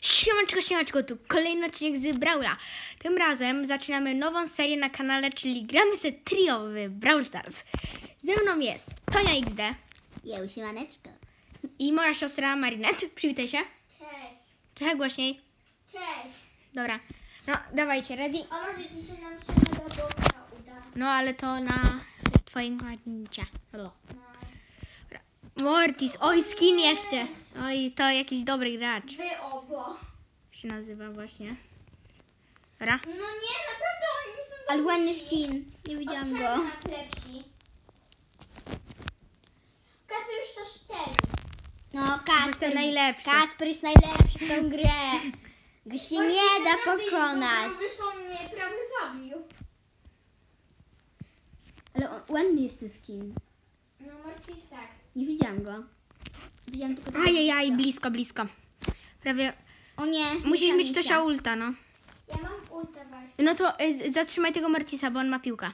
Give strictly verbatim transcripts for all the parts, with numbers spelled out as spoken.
Siemanczko, siemanczko, tu kolejny odcinek z Brawla. Tym razem zaczynamy nową serię na kanale, czyli gramy se trio w Brawl Stars. Ze mną jest Tonia iks de. Jeł, siemaneczko. I moja siostra Marinette. Przywitaj się. Cześć. Trochę głośniej. Cześć. Dobra. No, dawajcie, ready? A może dzisiaj nam się mega boka uda? No, ale to na twoim koncie. No. Mortis, oj, skin jeszcze. Oj, to jakiś dobry gracz. Wy obo. Się nazywa właśnie. Dobra. No nie, naprawdę oni są Ale dobrzy. ładny skin. Nie widziałam Od go. Ferdynand lepsi. Kasper już to cztery. No, Jestem Kacper. najlepszy. Kacper jest najlepszy w tą grę. Go się nie da pokonać. On mnie prawie zabił. Ale on, ładny jest ten skin. No Mortis tak. Nie widziałam go. Widziałam tylko tego Ajajaj, gościa. blisko, blisko. Prawie. O nie. Musisz nie mieć tam to się. się ulta, no. Ja mam ulta właśnie. No to y, zatrzymaj tego Mortisa, bo on ma piłkę.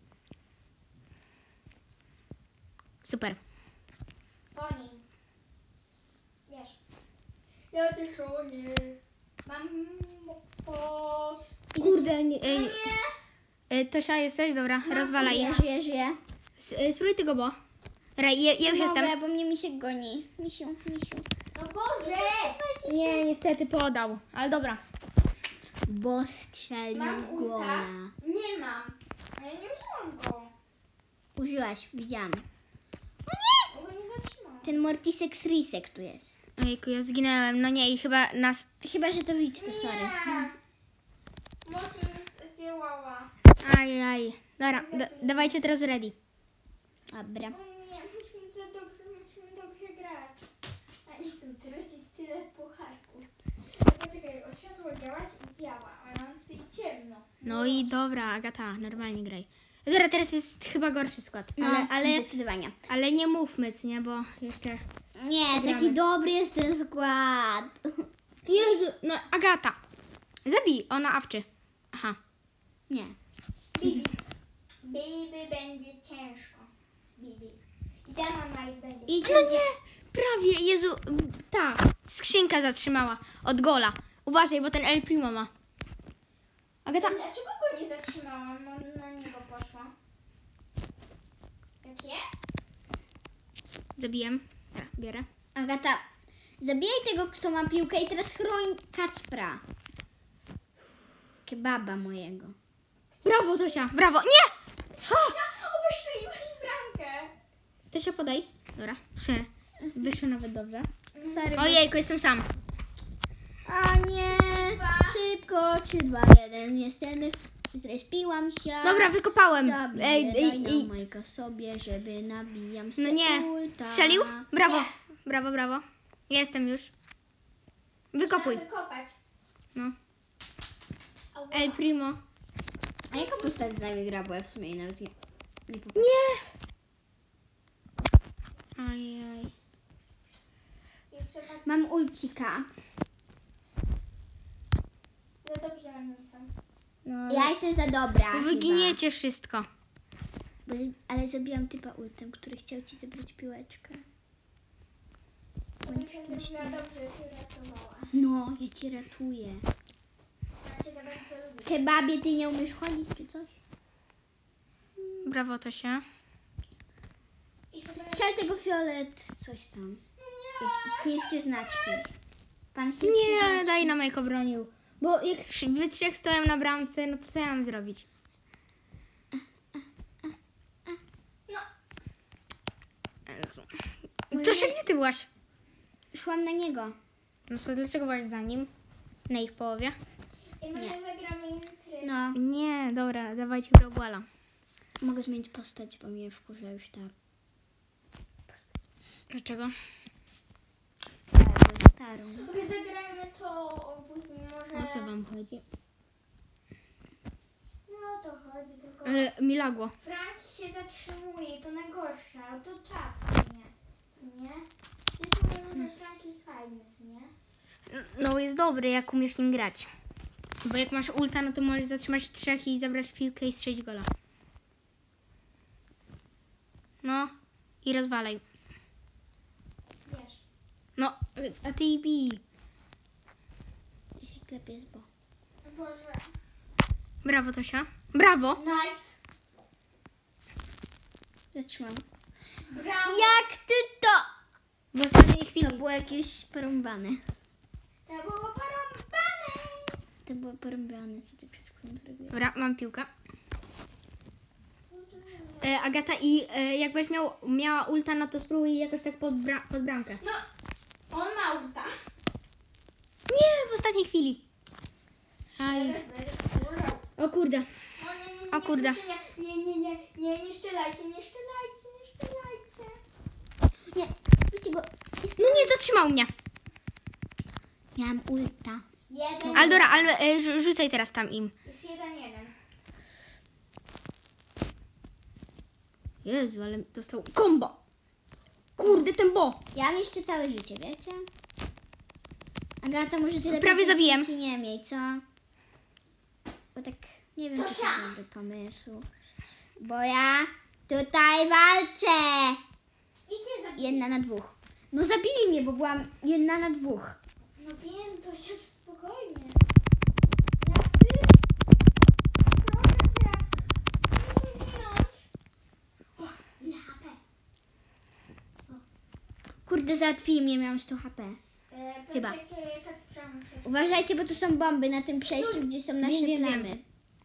Super. Po nim. Wiesz. Ja też o nie. Mam po... Kurde, nie, No y, nie. y, Tosia jesteś? Dobra, rozwalaj Ja ich. żyję, żyję. S- y, Spróbuj tego, bo. Dobra, ja, ja już Mogę, jestem. bo mnie misiek goni. Misiu, misiu. No Boże. Nie, niestety podał, ale dobra. Bo strzelił Mam ulta? gola. Nie mam. Ja nie użyłam go. Użyłaś, widziałam. Bo nie zatrzymałam. Ten Mortisek z Risek tu jest. Ojejku, ja zginęłem. No nie, i chyba nas... Chyba, że to widzisz, to sorry. Nie. Mocno działała. Ajaj. Dobra, da, dawajcie teraz ready. Dobra. O nie, musimy za dobrze, musimy dobrze grać. A nie chcę tracić tyle pucharków. Poczekaj, od światła działasz i działa, a nam tutaj ciemno. No i dobra, Agata, normalnie graj. Dobra, teraz jest chyba gorszy skład. No, Ale, ale, zdecydowanie. ale nie mówmy, co nie, bo jeszcze... Nie, Przegramy. taki dobry jest ten skład. Jezu, no Agata. Zabij, ona awczy. Aha. Nie. Bibi. Bibi będzie ciężko. Bibi. I ta mama ich będzie. I No nie, prawie, Jezu, ta skrzynka zatrzymała od gola. Uważaj, bo ten El Primo ma. Agata, Dlaczego go nie zatrzymałam? No, na niego poszła. Tak jest? zabiłem. Ja, biorę. Agata, zabijaj tego, kto ma piłkę i teraz chroń Kacpra. Kebaba mojego. Brawo, Tosia, brawo. Nie! Ha! Obeszczeliłaś bramkę. Tosia, podaj. Dobra, trzy. Wyszło nawet dobrze. Sorry. Ojejku, jestem sam. A nie. Szybko, trzy, dwa, jeden. Jestem. Zrespiłam się. Dobra, wykopałem. Zabiję Ej, ej, ej. Majka sobie, żeby nabijam No nie. ulta. Strzelił? Brawo, brawo, brawo. Jestem już. Wykopuj. Trzeba wykopać. No. Ała. El Primo. A jaka postać z nami gra, bo ja w sumie nawet nie, nie popatrzę. Nie! Ajaj. I trzeba... Mam ulcika. Za dobrze oni są. No, Ja jestem za dobra. wyginiecie wszystko. Bo, ale zabiłam typa ultem, który chciał ci zabrać piłeczkę. To muszę zrobiła dobrze, cię uratowała. No, ja cię ratuję. Ja cię za bardzo lubię. Kebabie, ty nie umiesz chodzić czy coś? Brawo, Tosia. I żeby... Strzel tego fiolet, coś tam. Jak chińskie znaczki. Pan chiński Nie, ale znaczki. daj na Majko bronił. Bo jak wsz- wy trzech stoją na bramce, no to co ja mam zrobić? No, Jezu. Tosia, gdzie ty byłaś? Szłam na niego. No co, dlaczego byłaś za nim? Na ich połowie? i może zagramy inny tryb. No, Nie, dobra, dawajcie Brawlballa. mogę zmienić postać, bo mnie wkurza już ta postać. Dlaczego? Starą. Mogę zagrajmy to później, może... O co wam chodzi? No to chodzi, tylko... Ale mi lagło. Frank się zatrzymuje, to najgorsze, ale to czas, nie? Co nie? Przecież mówią, że Frank jest fajny, co nie? No jest dobry, jak umiesz nim grać. Bo jak masz ulta, no to możesz zatrzymać trzech i zabrać piłkę i strzelić gola. No i rozwalaj. Wiesz. No, a ty bij. Klepię z bo. Boże. Brawo, Tosia. Brawo. Nice. Zatrzymam. Brawo. Jak ty to? W ostatniej chwili. To było jakieś porąbane. To było porąbane. To było porąbane, co ty przed chwilą zrobiłaś. Dobra, mam piłkę. E, Agata, i e, jakbyś miał, miała ulta, no to spróbuj jakoś tak pod, bra, pod bramkę. No, on ma ulta. Nie, w ostatniej chwili. Aj. Teraz będę wkurzał. O kurde. O nie, nie, nie, O kurde. proszę, Nie, nie, nie, nie, nie, nie szczelajcie, nie szczelajcie, nie szczelajcie. Nie, weźcie go. Jest... No nie, zatrzymał mnie. Miałam ulta. Jeden. Ale dobra, ale e, rzu- rzucaj teraz tam im. Jest jeden, jeden. Jezu, ale dostał kombo. Kurde, ten bo. Ja mam jeszcze całe życie, wiecie? Agata, może tyle Prawie zabiłem. nie miej, co? Bo tak nie wiem, czy to Tosia. dobry pomysł. Bo ja tutaj walczę. Idzie za... Jedna na dwóch. No zabili mnie, bo byłam jedna na dwóch. No wiem, to się spokojnie. Jak ty? Proszę cię. Muszę ginąć. O, ile H P? Kurde, załatwili mnie, miałam sto H P. E, Chyba. poczekaj, ja tak przemuszę. Uważajcie, bo tu są bomby na tym przejściu, gdzie są nasze Wiem, wiem, plamy. wiem.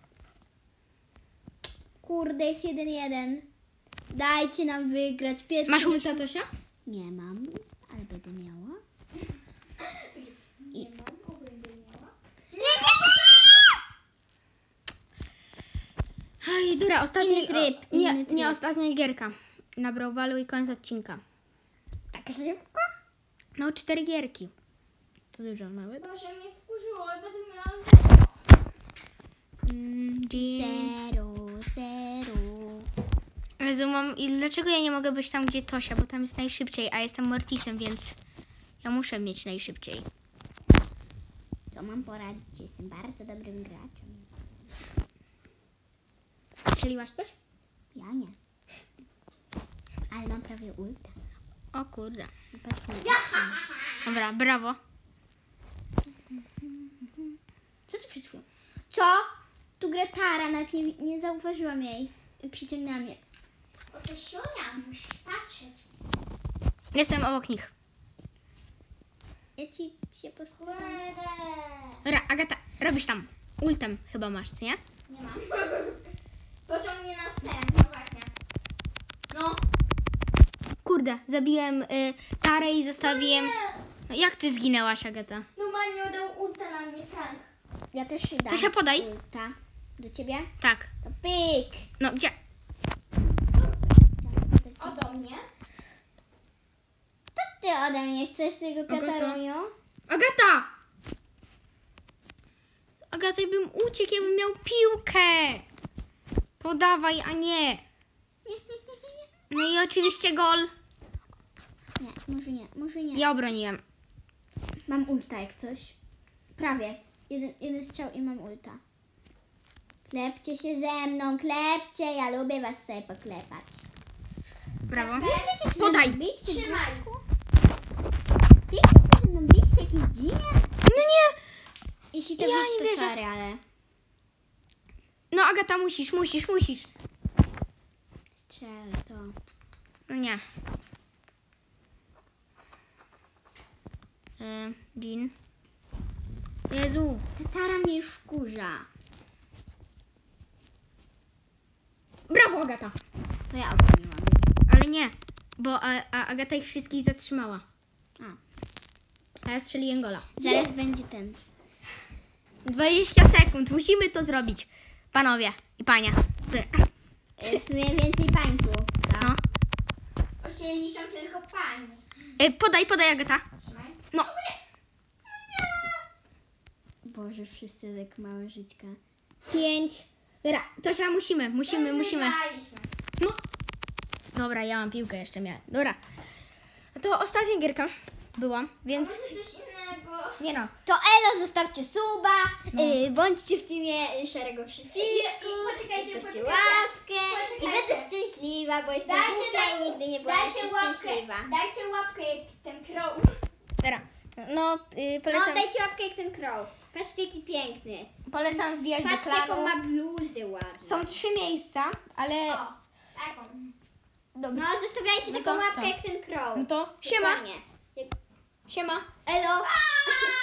Kurde, jest jeden jeden. Dajcie nam wygrać. Pierwszy Masz ulta, Tosia? Nie mam, ale będę miała. Nie mam, bo będę miała. Aj, dobra, ostatni Inny tryb, o, nie, inny tryb. nie, ostatnia gierka. Na Brawlbalu i koniec odcinka. Tak szybko? No, cztery gierki. To dużo nawet. Boże, mnie wkurzyło, ale będę miała... Mm, Jean. Zero, zero. Jezu, mam... I dlaczego ja nie mogę być tam, gdzie Tosia? Bo tam jest najszybciej, a jestem Mortisem, więc ja muszę mieć najszybciej. Co mam poradzić? Jestem bardzo dobrym graczem. Strzeliłaś coś? Ja nie. Ale mam prawie ulta. O kurde. No patrz na Dobra, brawo. Co ty przed chwilą? Co? Tu gra Tara, nawet nie, nie zauważyłam jej. Przyciągnęła mnie. O, to Sionia, musisz patrzeć. Jestem obok nich. Ja ci się postawię. Kurde. Dobra, Agata, robisz tam. Ultem chyba masz, co nie? Nie mam. Pociągnie nas ten, no właśnie. No. Kurde, zabiłem y, Tarę i zostawiłem... No, jak ty zginęłaś, Agata? Normalnie dał ulta na mnie, Frank. Ja też się dam. Tosia, podaj. Ulta. Do ciebie? Tak. To pyk. No, gdzie? Odo mnie. To ty ode mnie chcesz tego Agata. Kataruniu? Agata! Agata, bym uciekł, jakbym miał piłkę. Podawaj, a nie. No i oczywiście gol. Nie, może nie, może nie. Ja obroniłem. Mam ulta jak coś. Prawie. Jeden, jeden strzał i mam ulta. Klepcie się ze mną, klepcie. Ja lubię was sobie poklepać. Brawo. Nie chcecie się Podaj. ze mną bić? ty Trzymaj. dupku? Ty chcesz się ze mną bić? Ty jakiś dzinie? No nie. Jeśli to Ja bić, nie to wierzę. sorry, ale... No Agata, musisz, musisz, musisz. Strzelę to. No nie. E, Jean. Jezu. Tatara mnie już wkurza. Brawo, Agata. To ja obroniłam. Ale nie, bo a, a Agata ich wszystkich zatrzymała. A. A ja strzeliłem gola. Zaraz będzie ten. dwadzieścia sekund, musimy to zrobić. Panowie i panie. Czy- Y, W sumie więcej pańku. No. O się liczą tylko pani. E, podaj, podaj, Agata. Trzymaj. No. Boże, wszyscy tak małe żyćka. Pięć. Dobra, Tosia, musimy, musimy, Już musimy. wygraliśmy. No. Dobra, ja mam piłkę jeszcze miałem. Dobra. No to ostatnia gierka była, więc Może coś innego. nie no. To elo, zostawcie suba, No. y, bądźcie w teamie szarego przycisku, I- i poczekajcie, zostawcie poczekajcie. łapkę i Poczekajcie. będę szczęśliwa, bo jestem Dajcie, głupia i daj- nigdy nie byłam dajcie jeszcze łapkę, szczęśliwa. dajcie łapkę jak ten crow. Dobra. No, yy, No, polecam, dajcie łapkę jak ten crow. Patrzcie, jaki piękny. polecam wbijać do Patrzcie, jaką klanu. ma bluzę ładną. Są trzy miejsca, ale... O, taką. Dobrze. No, zostawiajcie No taką to łapkę co? jak ten crow. No to siema, Dokładnie. Jak... siema. Elo.